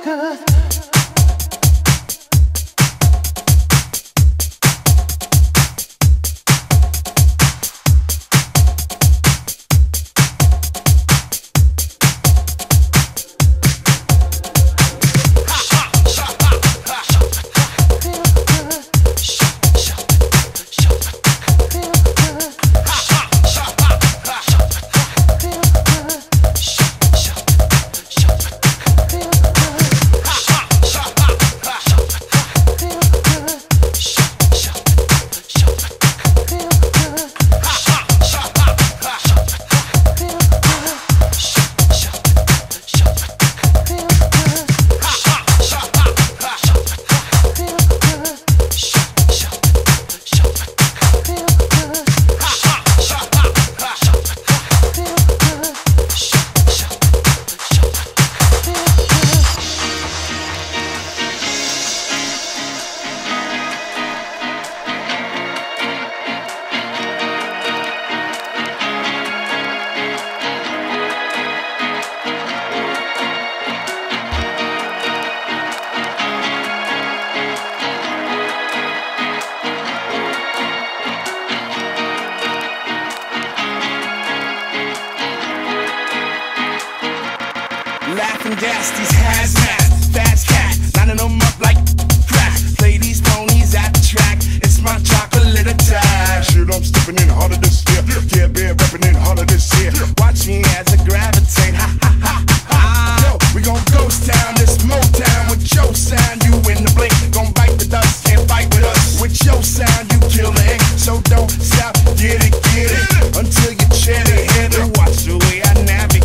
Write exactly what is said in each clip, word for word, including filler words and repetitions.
Laughing gas, these hazmat, fast cat, lining them up like crack. Play these ponies at the track, it's my chocolate attack. Shit, I'm stepping in harder this year. Yeah, bear repping in harder this year. Watch me as I gravitate, ha ha ha ha. Yo, we gon' ghost town, this Motown with your sound. You in the blink, gon' bite the dust, can't fight with us. With your sound, you kill the ink, so don't stop, get it, get it, until you chin it, hit it. Watch the way I navigate.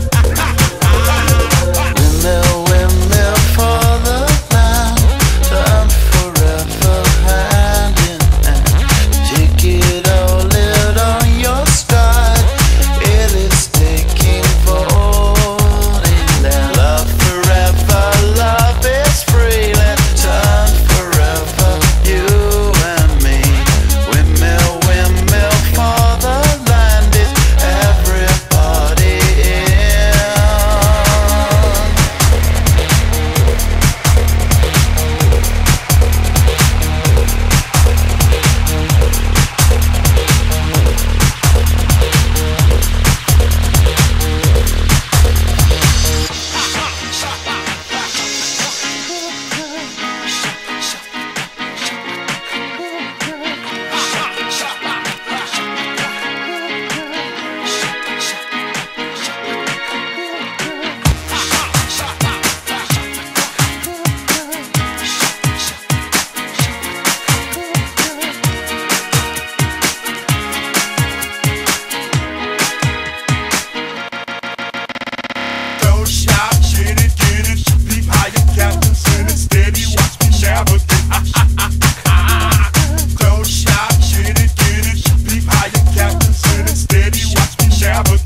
Windmill, windmill for the land, time forever hand in hand. Take it all, live on your stride. It is taking folding land. Love forever, love is free land. Time forever, you and me. Windmill, windmill for the land is everybody in. Don't stop, get it, get it. Leap higher, Captain, send it steady. Watch me navigate. Don't stop, get it, get it. Leap higher, Captain, send it steady. Watch me navigate.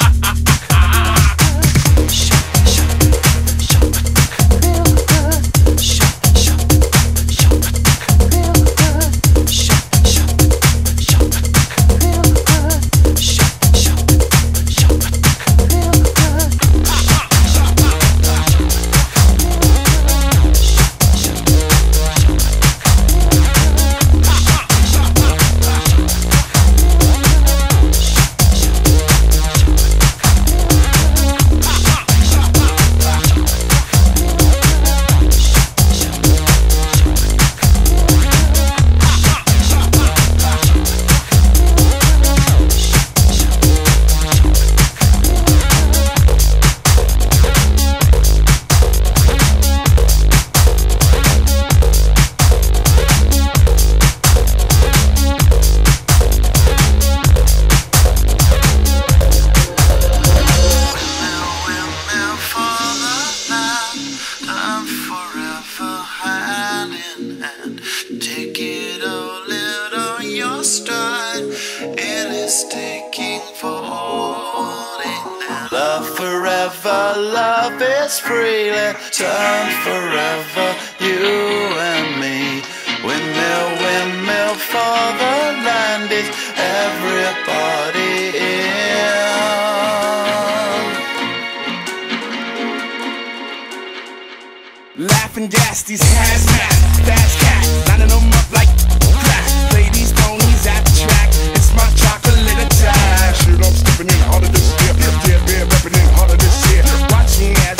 Take it all, live on your stride. It is taking for holding land. Love forever, love is free land. Time forever, you and me. Windmill, windmill for the land is everybody in. Laughing gas, these hazmat, fast cat, lining them up like crack. Play these ponies at the track, it's my chocolate attack. Shit, I'm stepping in harder this year. Yeah, been repping in harder this year. Watch me as